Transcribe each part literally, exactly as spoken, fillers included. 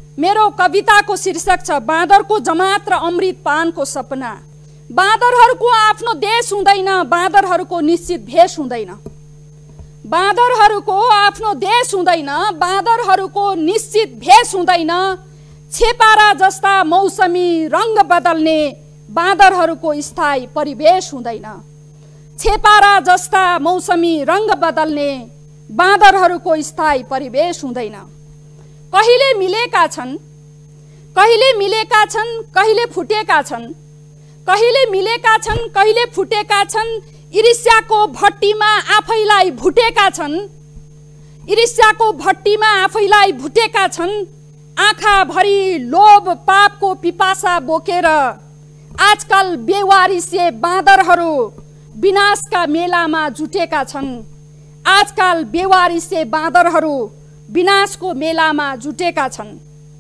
मेरो कविताको शीर्षक छ बाँदरको जमात र अमृत पानको सपना। बाँदरहरूको आफ्नो देश हुँदैन, बाँदरहरूको निश्चित भेष हुँदैन। बाँदरहरूको आफ्नो देश हुँदैन, बाँदरहरूको निश्चित भेष हुँदैन। छेपारा जस्ता मौसमी रंग बदल्ने बाँदरहरूको स्थायी परिवेश हुँदैन। छेपारा जस्ता मौसमी रंग बदल्ने बाँदरहरूको स्थायी परिवेश हुँदैन। कहिले मिलेका छन्, कहिले मिलेका छन्, कहिले फुटेका छन्, कहिले मिलेका छन्, कहिले फुटेका छन्। ईर्ष्याको भट्टीमा आफैलाई भुटेका छन्, ईर्ष्याको भट्टीमा आफैलाई भुटेका छन्। आँखाभरि लोभ पापको पिपासा बोकेर आजकल बेवारिसे बाँदरहरू विनाशका मेलामा जुटेका छन्। आजकल बेवारिसे बाँदरहरू विनाशको मेलामा जुटेका छन्।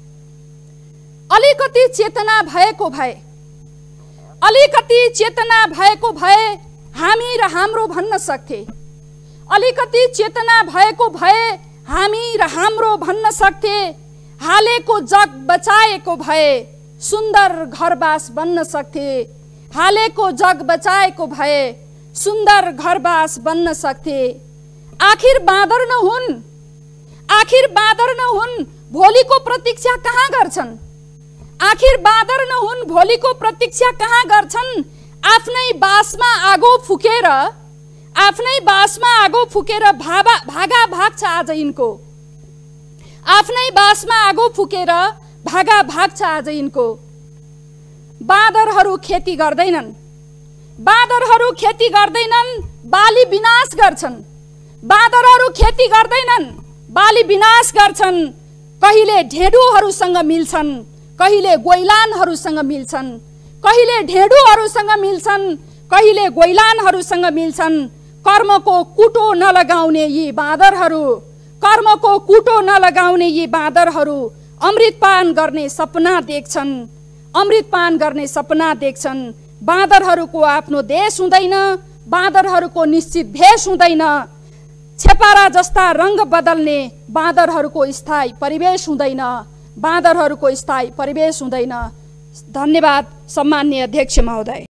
अलिकति चेतना भएको भए, अलिकति चेतना भएको भए हामी र हाम्रो भन्न सक्थे। अलिकति चेतना भएको भए हामी र हाम्रो भन्न सक्थे। हालेको जग बचाएको भए सुन्दर घरबास बन्न सक्थे। हालेको जग बचाएको भए सुन्दर घरबास बन्न सक्थे। आखिर बाँदर न हुन्, आखिर बाँदर न हुन्, भोलिको प्रतीक्षा कहाँ गर्छन्? आखिर बाँदर न हुन्, भोलिको प्रतीक्षा कहाँ गर्छन्? आफ्नै बासमा आगो फुकेर, आफ्नै बासमा आगो फुकेर भागा भागा भाग्छ आज यिनको। आफ्नै बासमा आगो फुकेर भागा भाग्छ आज यिनको। बाँदरहरू खेती गर्दैनन्, बाँदरहरू खेती गर्दैनन्, बाली विनाश गर्छन्। बाँदरहरू खेती गर्दैनन्, बाली विनाश गर्छन्। कहिले ढेँडुहरूसँग मिल्छन्, कहिले गोइलानहरूसँग मिल्छन्। कहिले ढेँडुहरूसँग मिल्छन्, कहिले गोइलानहरूसँग मिल्छन्। कर्मको कुटो नलगाउने यी बाँदरहरू, कर्मको कुटो नलगाउने यी बाँदरहरू अमृतपान गर्ने सपना देख्छन्, अमृतपान गर्ने सपना देख्छन्। बाँदरहरूको आफ्नो देश हुँदैन, बाँदरहरूको निश्चित भेष हुँदैन। छेपारा जस्ता रंग बदल्ने बाँदरहरूको स्थायी परिवेश हुँदैन, बाँदरहरूको स्थायी परिवेश हुँदैन। धन्यवाद सम्माननीय अध्यक्ष महोदय।